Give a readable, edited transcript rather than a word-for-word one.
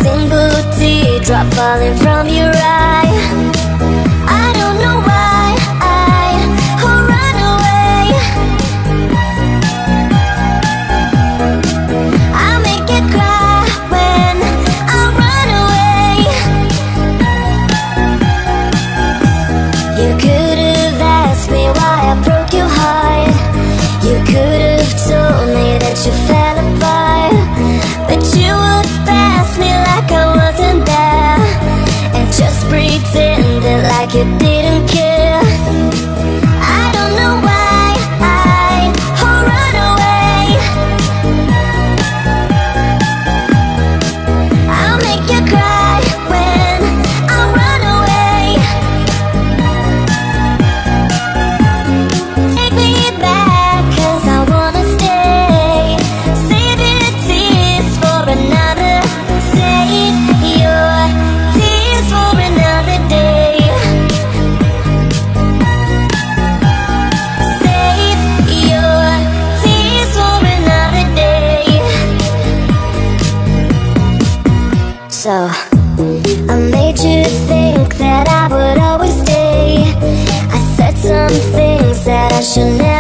single teardrop falling from your eye. I don't know why I'll run away. I'll make you cry when I run away. You could have asked me why I broke your heart. You could have told me that you fell apart, but you would pass me like I wasn't there, and just pretended like you didn't care. I don't know why I'll run away. I'll make you cry when I run away. Take me back, 'cause I wanna stay. Save your tears for another. Save your tears for another day. Save your tears for another day. So I made you think that I would always stay. I said some things that I should never